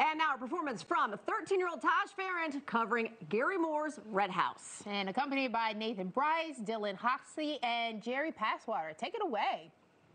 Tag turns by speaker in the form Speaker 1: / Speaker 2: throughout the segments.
Speaker 1: And now a performance from 13-year-old Taj Farrant covering Gary Moore's Red House.
Speaker 2: And accompanied by Nathan Bryce, Dylan Hoxley, and Jerry Passwater. Take it away.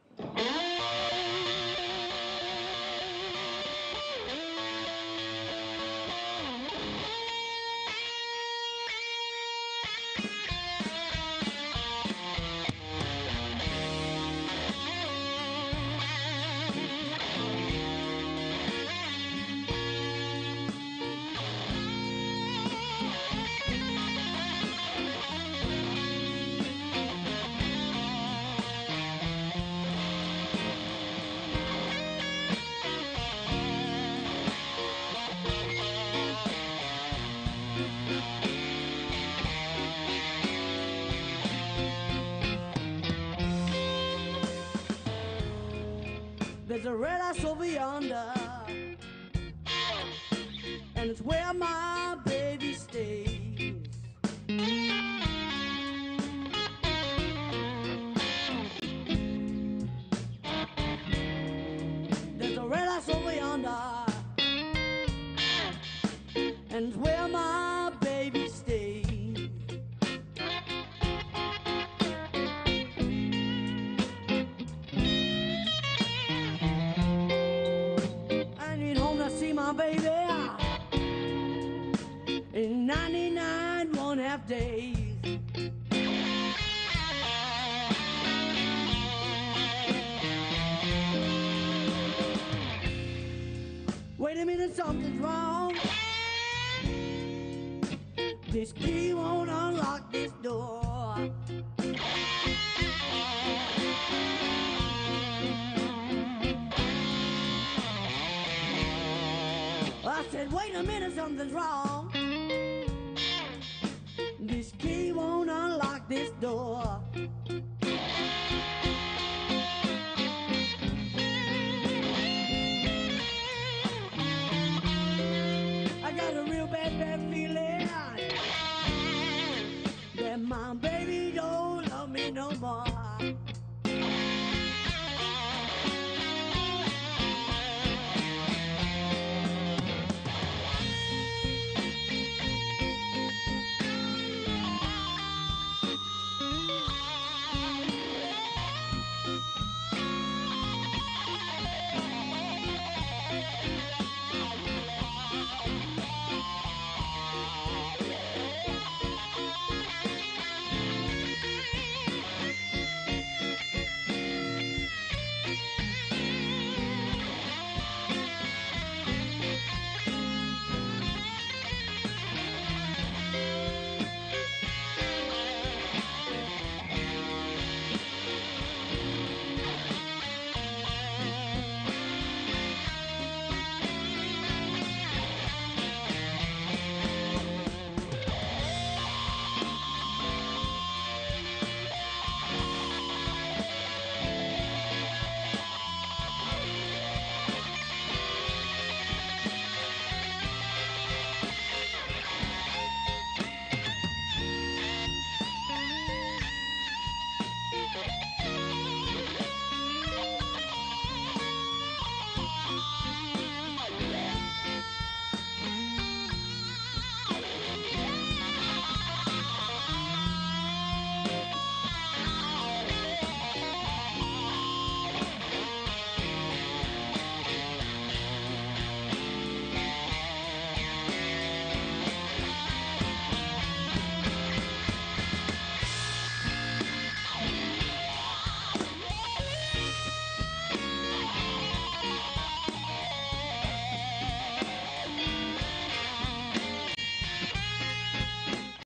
Speaker 3: There's a red house over yonder, and it's where my baby stays. There's a red house over yonder, and it's where my baby stays. My baby in 99 1/2 days. Wait a minute, something's wrong. This key won't unlock this door. I said, wait a minute, something's wrong. This key won't unlock this door.